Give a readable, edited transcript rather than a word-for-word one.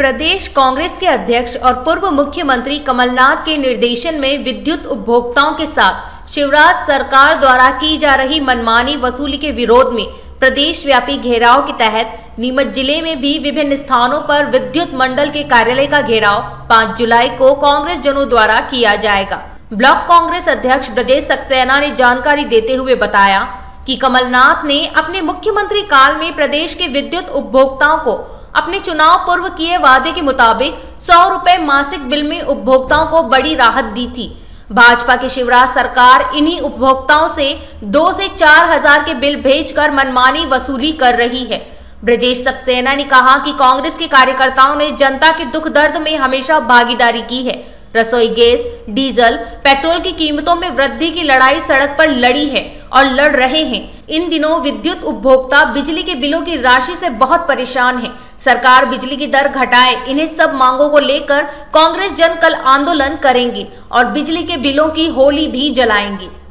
प्रदेश कांग्रेस के अध्यक्ष और पूर्व मुख्यमंत्री कमलनाथ के निर्देशन में विद्युत उपभोक्ताओं के साथ शिवराज सरकार द्वारा की जा रही मनमानी वसूली के विरोध में प्रदेश व्यापी घेराव के तहत नीमच जिले में भी विभिन्न स्थानों पर विद्युत मंडल के कार्यालय का घेराव 5 जुलाई को कांग्रेस जनों द्वारा किया जाएगा। ब्लॉक कांग्रेस अध्यक्ष ब्रजेश सक्सेना ने जानकारी देते हुए बताया कि कमलनाथ ने अपने मुख्यमंत्री काल में प्रदेश के विद्युत उपभोक्ताओं को अपने चुनाव पूर्व किए वादे के मुताबिक 100 रुपए मासिक बिल में उपभोक्ताओं को बड़ी राहत दी थी। भाजपा की शिवराज सरकार इन्हीं उपभोक्ताओं से 2 से 4 हजार के बिल भेजकर मनमानी वसूली कर रही है। ब्रजेश सक्सेना ने कहा कि कांग्रेस के कार्यकर्ताओं ने जनता के दुख दर्द में हमेशा भागीदारी की है। रसोई गैस, डीजल, पेट्रोल की कीमतों में वृद्धि की लड़ाई सड़क पर लड़ी है और लड़ रहे हैं। इन दिनों विद्युत उपभोक्ता बिजली के बिलों की राशि से बहुत परेशान हैं। सरकार बिजली की दर घटाए। इन्हें सब मांगों को लेकर कांग्रेस जन कल आंदोलन करेंगे और बिजली के बिलों की होली भी जलाएंगे।